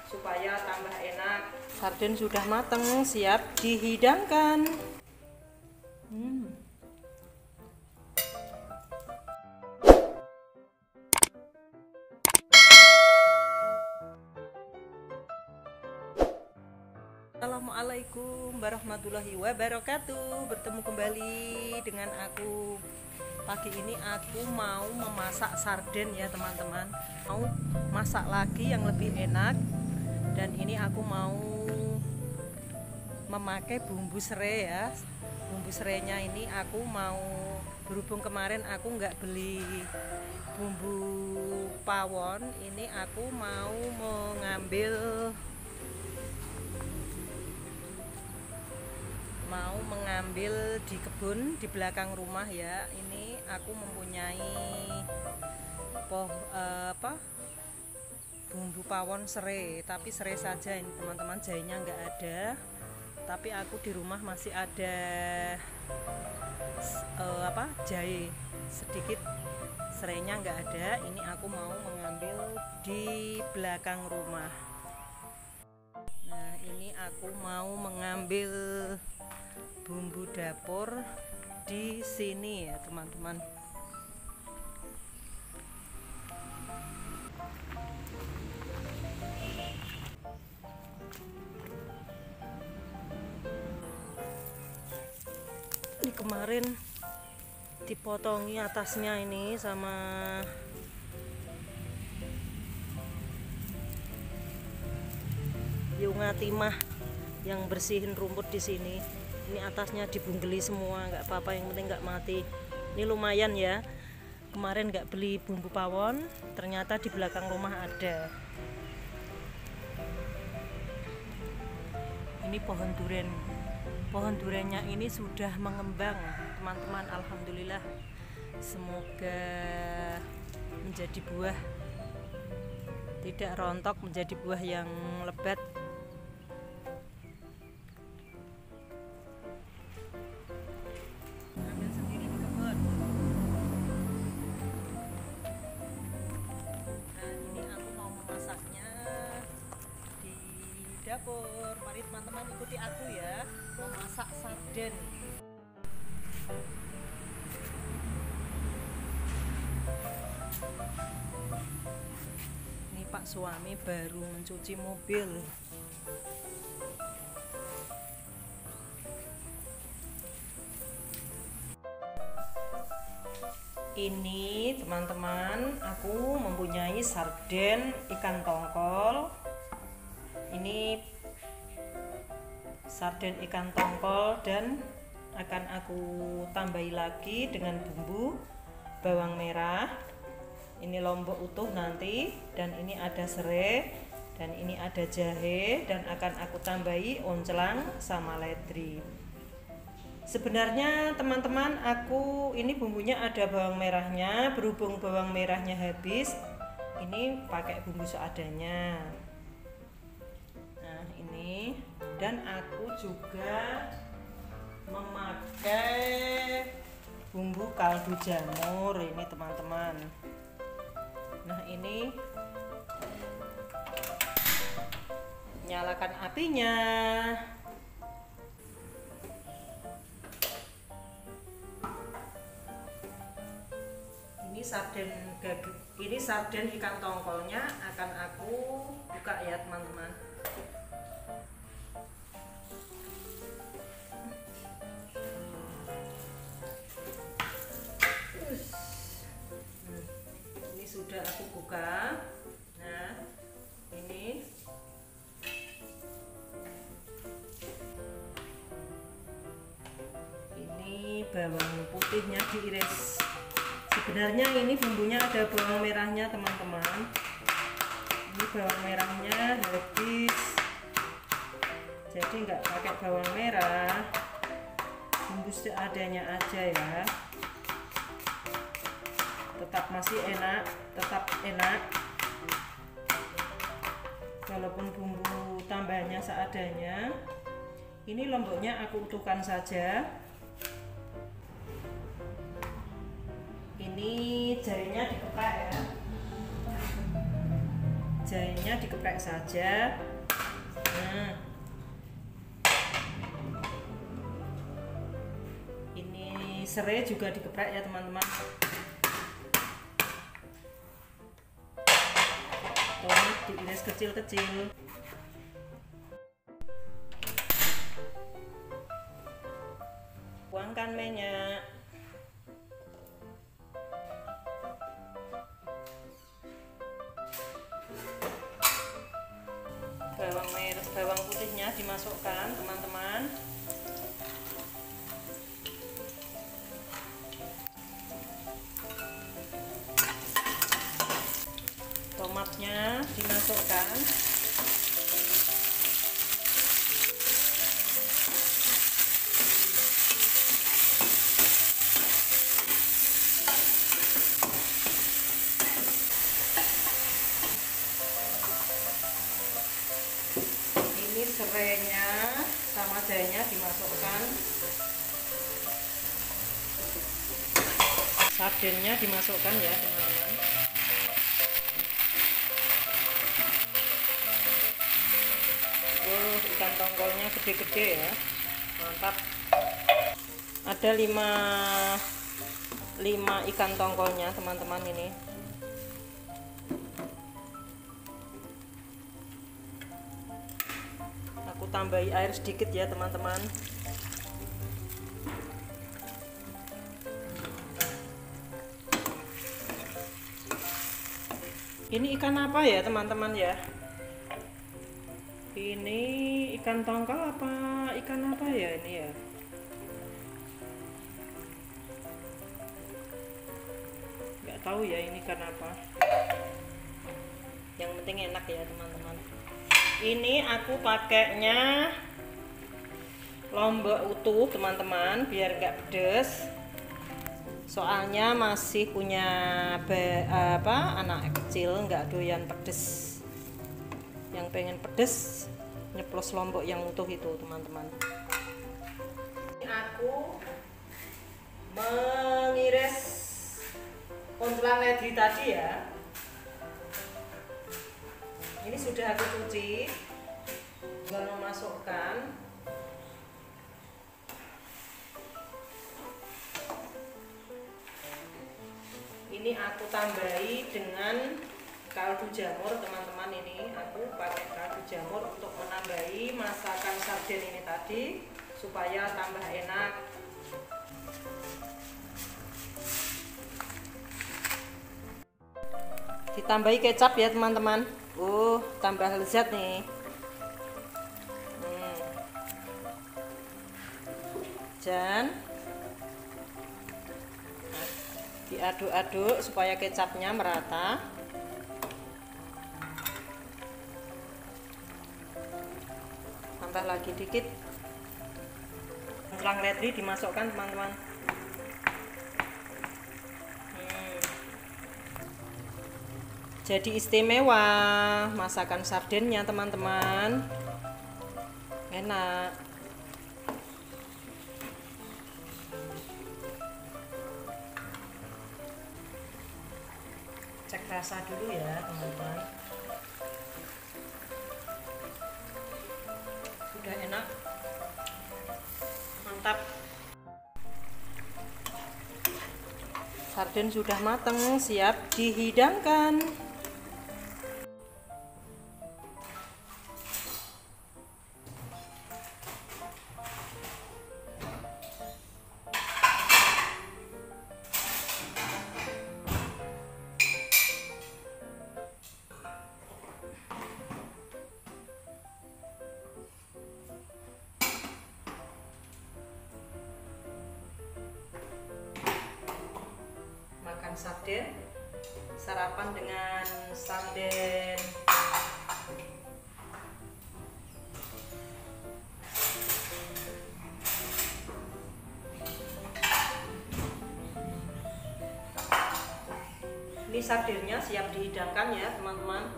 supaya tambah enak. Sarden sudah matang, siap dihidangkan. Assalamualaikum warahmatullahi wabarakatuh. Bertemu kembali dengan aku. Pagi ini aku mau memasak sarden ya teman-teman. Mau masak lagi yang lebih enak. Dan ini aku mau memakai bumbu serai ya. Bumbu serainya ini aku mau, berhubung kemarin aku nggak beli bumbu pawon, ini aku mau mengambil di kebun di belakang rumah ya. Ini aku mempunyai bumbu pawon serai, tapi serai saja ini teman-teman, jahenya nggak ada. Tapi aku di rumah masih ada jahe sedikit, serainya nggak ada. Ini aku mau mengambil di belakang rumah. Nah, ini aku mau mengambil bumbu dapur di sini ya teman-teman. Ini kemarin dipotongi atasnya ini sama Yunga Timah yang bersihin rumput di sini. Ini atasnya dibunggeli semua, nggak apa-apa, yang penting nggak mati. Ini lumayan ya. Kemarin nggak beli bumbu pawon, ternyata di belakang rumah ada. Ini pohon duren. Pohon durennya ini sudah mengembang, teman-teman. Alhamdulillah. Semoga menjadi buah, tidak rontok, menjadi buah yang lebat. Ambil sendiri di kebun. Nah, ini aku mau memasaknya di dapur. Mari teman-teman ikuti aku ya, memasak sarden. Ini Pak suami baru mencuci mobil. Ini teman-teman, aku mempunyai sarden ikan tongkol. Ini sarden ikan tongkol, dan akan aku tambahi lagi dengan bumbu bawang merah. Ini lombok utuh nanti, dan ini ada serai, dan ini ada jahe, dan akan aku tambahi oncelang sama ledri. Sebenarnya teman-teman, aku ini bumbunya ada bawang merahnya. Berhubung bawang merahnya habis, ini pakai bumbu seadanya. Nah ini, dan aku juga memakai bumbu kaldu jamur ini teman-teman. Nah ini, nyalakan apinya. Ini sarden ikan tongkolnya akan aku buka ya teman-teman. Ini sudah aku buka. Nah ini bawang putihnya diiris. Sebenarnya ini bumbunya ada bawang merahnya teman-teman. Ini bawang merahnya habis, jadi nggak pakai bawang merah, bumbu seadanya aja ya. Tetap masih enak, tetap enak walaupun bumbu tambahnya seadanya. Ini lomboknya aku utuhkan saja. Ini jahenya dikeprek ya. jahenya dikeprek saja. Nah, ini serai juga dikeprek ya teman-teman. Tomat diiris kecil-kecil. Tuangkan minyak. Bawang putihnya dimasukkan teman-teman. Tomatnya dimasukkan. Ini serainya sama jahenya dimasukkan. Sardennya dimasukkan ya teman-teman. Ikan tongkolnya gede-gede ya, mantap. Ada 5 ikan tongkolnya teman-teman ini. Aku tambahi air sedikit ya teman-teman. Ini ikan apa ya teman-teman ya? Ini ikan tongkol apa ikan apa ya ini ya? Nggak tahu ya ini ikan apa. Yang penting enak ya teman-teman. Ini aku pakainya lombok utuh teman-teman biar nggak pedes. Soalnya masih punya anak kecil nggak doyan pedes. Yang pengen pedes nyeplos lombok yang utuh itu teman-teman. Aku mengiris konculan ledri tadi ya. Ini sudah aku cuci. Tinggal memasukkan. Ini aku tambahi dengan kaldu jamur teman-teman. Ini aku pakai kaldu jamur untuk menambahi masakan sarden ini tadi supaya tambah enak. Ditambahi kecap ya teman-teman. Tambah lezat nih. Dan diaduk-aduk supaya kecapnya merata. Tambah lagi dikit. Konculan ledri dimasukkan teman-teman. Jadi istimewa masakan sardennya teman-teman. Enak. Cek rasa dulu ya teman-teman. Sudah enak, mantap. Sarden sudah matang, siap dihidangkan. Sarden, sarapan dengan sarden. Ini sardennya siap dihidangkan ya teman-teman.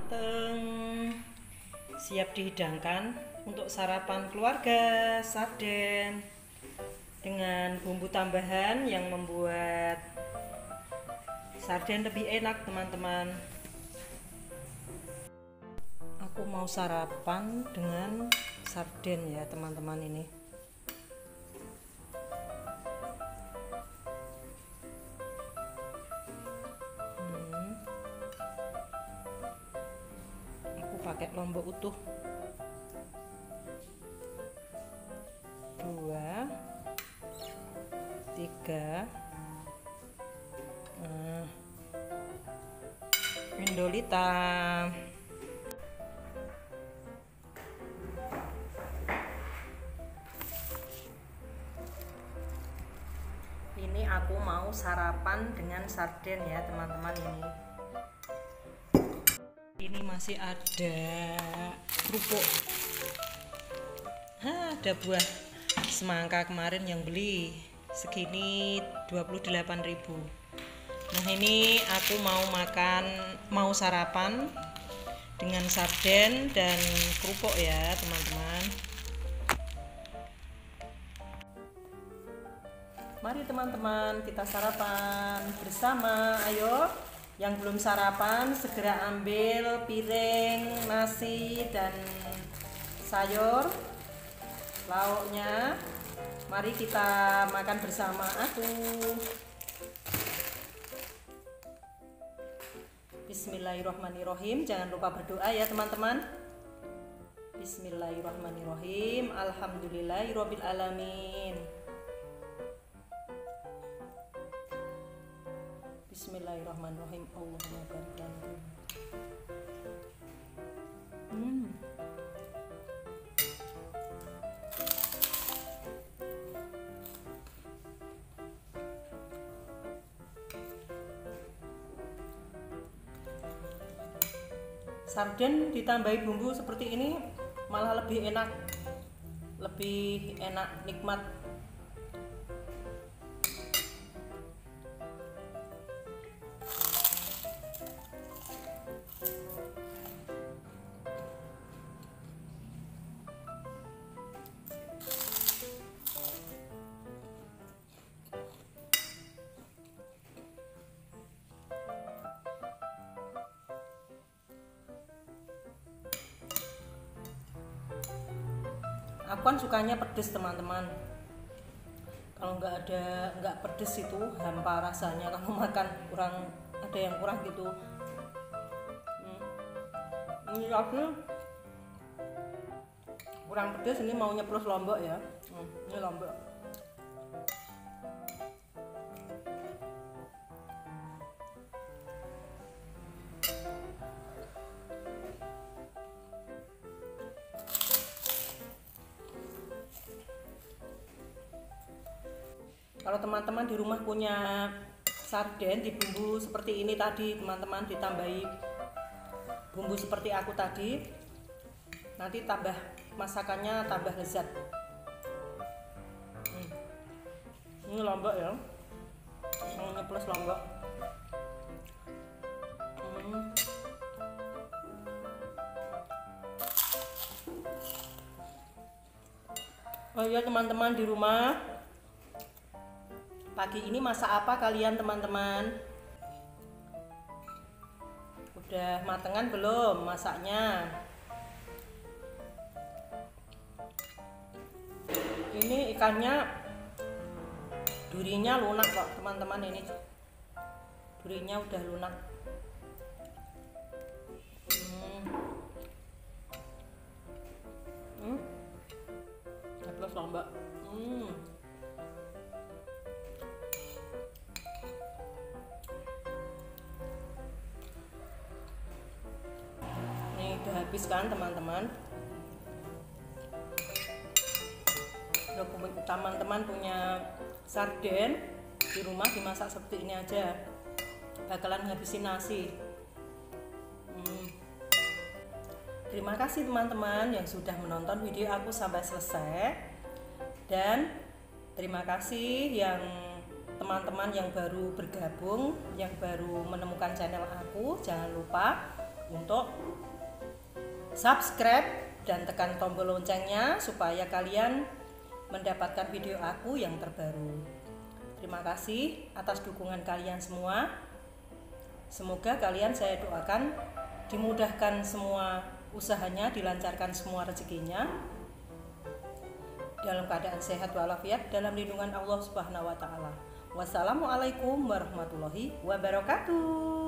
mateng, siap dihidangkan untuk sarapan keluarga. Sarden dengan bumbu tambahan yang membuat sarden lebih enak, teman-teman. Aku mau sarapan dengan sarden ya, teman-teman. Ini aku pakai lombok utuh 2 3 Indolita. Ini aku mau sarapan dengan sarden ya, teman-teman. Ini masih ada kerupuk. Ada buah semangka kemarin yang beli segini 28.000. Nah, ini aku mau sarapan dengan sarden dan kerupuk ya, teman-teman. Mari teman-teman, kita sarapan bersama. Ayo, yang belum sarapan segera ambil piring nasi dan sayur lauknya. Mari kita makan bersama aku. Bismillahirrahmanirrahim. Jangan lupa berdoa ya, teman-teman. Bismillahirrahmanirrahim. Alhamdulillahirabbil alamin. Bismillahirrahmanirrahim. Allahumma barik lana. Sarden ditambahi bumbu seperti ini malah lebih enak, nikmat. Aku kan sukanya pedes, teman-teman. Kalau nggak pedes itu hampa rasanya. Kamu makan ada yang kurang gitu. Ini aku kurang pedes, ini mau nyeplos lombok ya. Ini lombok. Kalau teman-teman di rumah punya sarden di bumbu seperti ini tadi, teman-teman, ditambahi bumbu seperti aku tadi, nanti masakannya tambah lezat. Ini lombok ya, mau plus lombok. Oh iya, teman-teman di rumah, pagi ini masak apa kalian, teman-teman? Udah matengan belum masaknya? Ini ikannya durinya lunak kok, teman-teman. Ini durinya udah lunak. Plus lombok. Udah habis kan, teman-teman? Kalau teman-teman punya sarden di rumah, dimasak seperti ini aja, bakalan ngabisin nasi. Terima kasih teman-teman yang sudah menonton video aku sampai selesai, dan terima kasih yang teman-teman yang baru bergabung, yang baru menemukan channel aku. Jangan lupa untuk subscribe dan tekan tombol loncengnya supaya kalian mendapatkan video aku yang terbaru. Terima kasih atas dukungan kalian semua. Semoga kalian, saya doakan, dimudahkan semua usahanya, dilancarkan semua rezekinya, dalam keadaan sehat walafiat, dalam lindungan Allah Subhanahu wa taala. Wassalamualaikum warahmatullahi wabarakatuh.